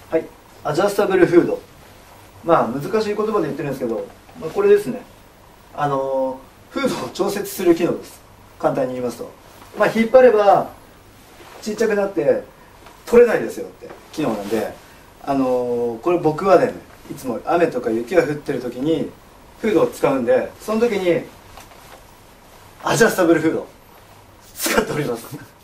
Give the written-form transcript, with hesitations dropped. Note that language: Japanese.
はい、アジャスタブルフード。まあ難しい言葉で言ってるんですけど、これですね。フードを調節する機能です。簡単に言いますと、引っ張ればちっちゃくなって取れないですよって機能なんで、これ僕はね、いつも雨とか雪が降ってる時にフードを使うんで、その時にアジャスタブルフード使っております。